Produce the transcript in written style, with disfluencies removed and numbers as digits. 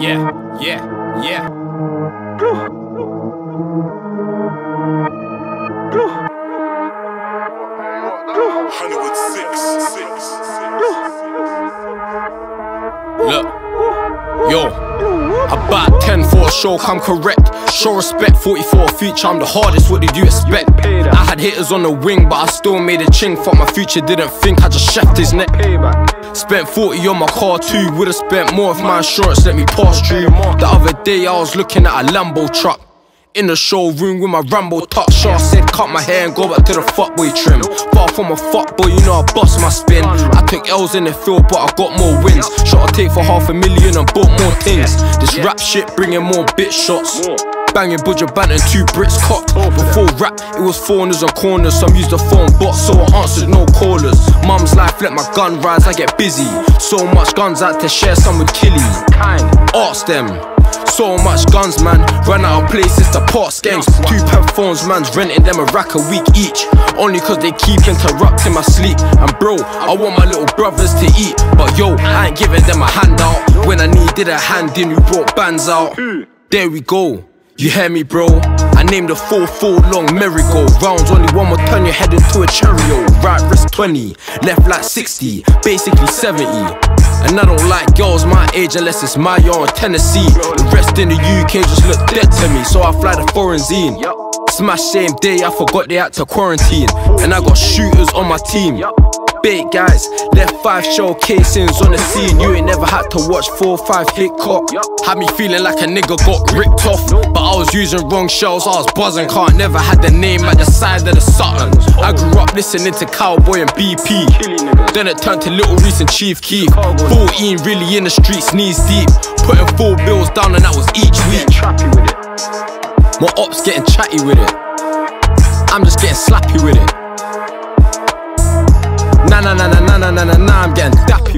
Look, yo, about 10 for a show, come correct. Show respect, 44 future, I'm the hardest, what did you expect? I had hitters on the wing, but I still made a ching. Fuck my future, didn't think, I just chefed his neck. Spent 40 on my car too, would've spent more if my insurance let me pass through. The other day I was looking at a Lambo truck in the showroom with my Rambo touch. Shaw said cut my hair and go back to the fuckboy trim. Far from a fuckboy, you know I bust my spin. I took L's in the field but I got more wins. Shot a take for $500,000 and bought more things. This rap shit bringing more bitch shots. Banging Budger Bant and 2 Brits cocked. Before rap, it was corners and corners. Some used the phone box, so I answered no callers. Mum's life, let my gun rise, I get busy. So much guns out to share, some with Killy. Ask them. So much guns, man. Ran out of places to parts gangs. 2 pep phones, man's renting them a rack a week each. Only cause they keep interrupting my sleep. And bro, I want my little brothers to eat, but yo, I ain't giving them a handout. When I needed a hand in, we brought bands out. There we go. You hear me, bro? I named the 4-4 long merry-go-rounds. Only one will turn your head into a Cheerio. Right wrist 20, left like 60, basically 70. And I don't like girls my age unless it's my yard in Tennessee. The rest in the UK just look dead to me, so I fly the foreign zine. Smash same day, I forgot they had to quarantine. And I got shooters on my team. Bait guys, left 5 shell casings on the scene. You ain't never had to watch 4 or 5 hit cock. Had me feeling like a nigga got ripped off, but I was using wrong shells, I was buzzing. Can't never had the name at the side of the Sutton. I grew up listening to Cowboy and BP. Then it turned to Little Reese and Chief Keef. 14 really in the streets, knees deep. Putting 4 bills down and that was each week. My ops getting chatty with it, I'm just getting slappy with it. Nah, I'm getting dappy